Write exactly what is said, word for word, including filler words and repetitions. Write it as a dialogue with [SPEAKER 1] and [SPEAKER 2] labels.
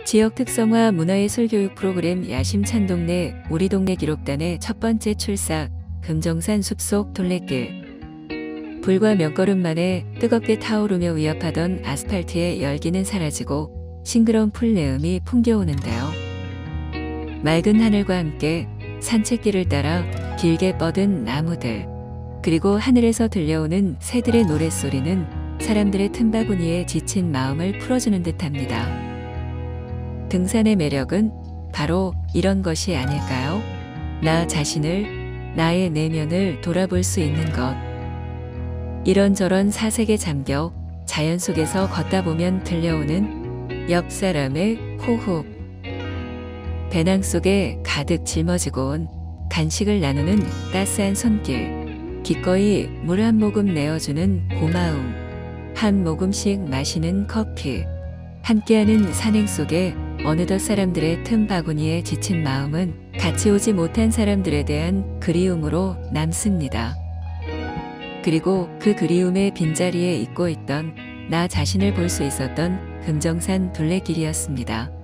[SPEAKER 1] 지역 특성화 문화예술 교육 프로그램 야심찬동네 우리 동네 기록단의 첫 번째 출사 금정산 숲속 둘레길. 불과 몇 걸음 만에 뜨겁게 타오르며 위협하던 아스팔트의 열기는 사라지고 싱그러운 풀내음이 풍겨오는데요. 맑은 하늘과 함께 산책길을 따라 길게 뻗은 나무들, 그리고 하늘에서 들려오는 새들의 노랫소리는 사람들의 틈바구니에 지친 마음을 풀어주는 듯합니다. 등산의 매력은 바로 이런 것이 아닐까요? 나 자신을, 나의 내면을 돌아볼 수 있는 것. 이런저런 사색에 잠겨 자연 속에서 걷다 보면 들려오는 옆 사람의 호흡. 배낭 속에 가득 짊어지고 온 간식을 나누는 따스한 손길. 기꺼이 물 한 모금 내어주는 고마움. 한 모금씩 마시는 커피. 함께하는 산행 속에 어느덧 사람들의 틈바구니에 지친 마음은 같이 오지 못한 사람들에 대한 그리움으로 남습니다. 그리고 그 그리움의 빈자리에 잊고 있던 나 자신을 볼 수 있었던 금정산 둘레길이었습니다.